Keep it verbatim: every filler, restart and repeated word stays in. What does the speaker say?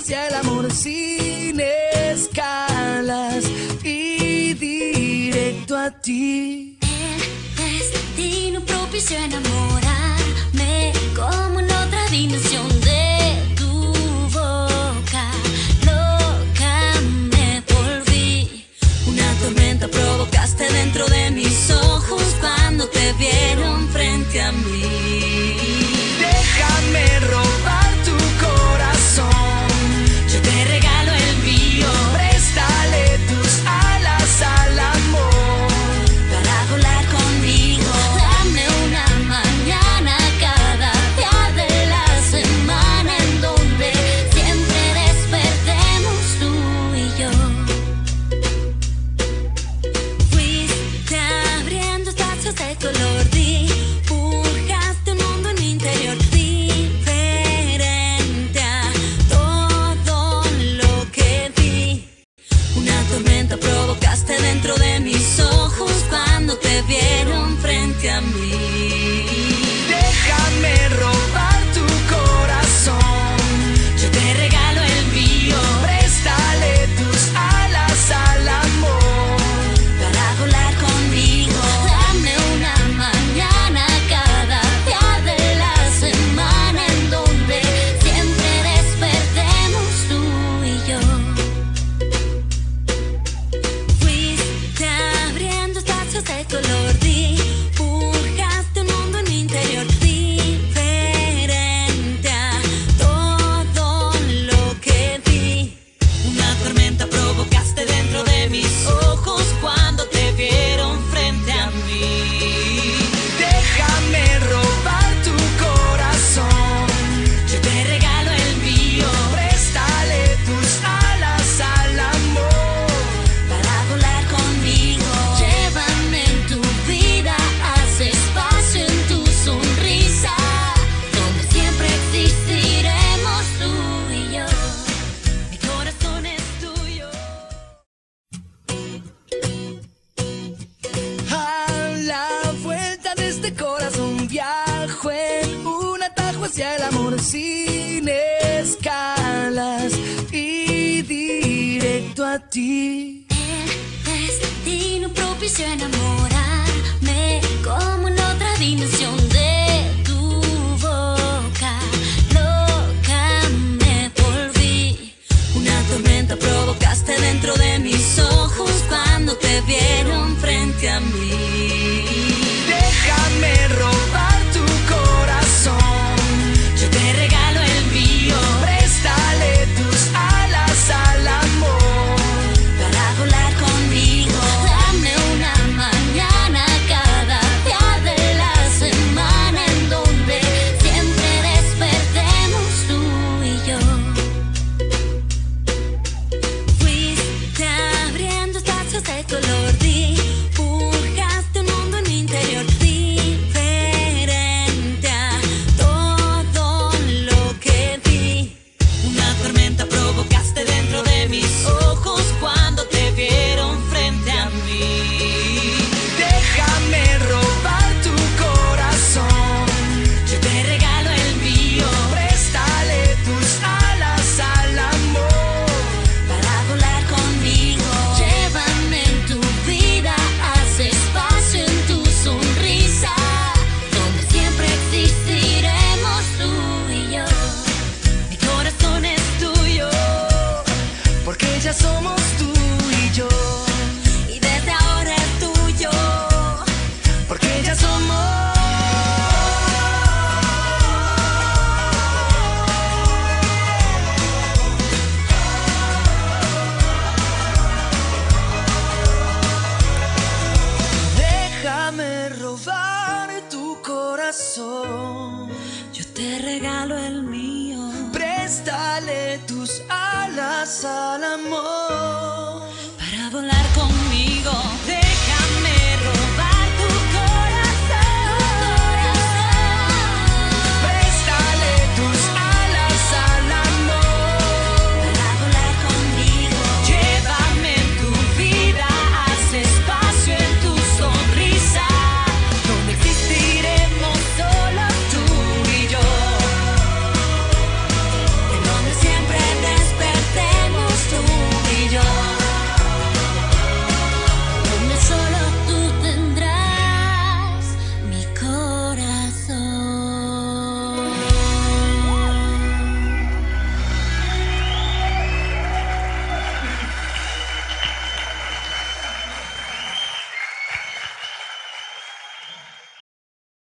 hacia el amor sin escalas y directo a ti. El destino propició enamorarme como en otra dimensión de tu boca. Loca me volví, una tormenta provocaste dentro de mis ojos cuando te vieron frente a mí. Déjame robar tu corazón, Yo te regalo el mío préstale tus alas al amor. para volar conmigo. Dame una mañana cada día de la semana en donde siempre despertemos tú y yo. Fuiste abriendo espacios de color, dibujaste un mundo en mi interior diferente a todo lo que vi. Una tormenta provocaste dentro de mis ojos cuando te vieron frente a mí. Déjame robar tu corazón, Yo te regalo el mío préstale tus alas al amor. para volar conmigo. Dame una mañana cada día de la semana en donde siempre despertemos tú y yo. Fuiste abriendo espacios de color, dibujaste un mundo en mi interior diferente a todo lo que vi. Una tormenta provocaste dentro de mis ojos cuando te vieron frente a mí. Déjame robar tu corazón, Yo te regalo el mío préstale tus alas al amor. para volar conmigo. Llévame en tu vida, haz espacio en tu sonrisa, donde siempre existiremos tú y yo. Mi corazón es tuyo. A la vuelta de este corazón viajo en un atajo hacia el amor sin escalas y directo a ti. El destino propició enamorarme como en otra dimensión de tu boca. Loca me volví, una tormenta provocaste dentro de mis ojos cuando te vieron frente a mí. Déjame robar tu corazón, Yo te regalo el mío préstale tus alas al amor. para volar conmigo. Dame una mañana cada día de la semana en donde siempre despertemos tú y yo. Fuiste abriendo espacios de color, dibujaste un mundo en mi interior diferente a todo lo que vi. Una tormenta provocaste dentro de mis ojos cuando te vieron frente a mí. Déjame robar tu corazón, Yo te regalo el mío préstale tus alas al amor. para volar conmigo. Llévame en tu vida, haz espacio en tu sonrisa, donde siempre existiremos tú y yo. Mi corazón es tuyo Porque ya somos tú y yo, y desde ahora es tuyo. porque ya somos. Déjame robar tu corazón, Yo te regalo el mío préstale tus alas al amor. para volar conmigo.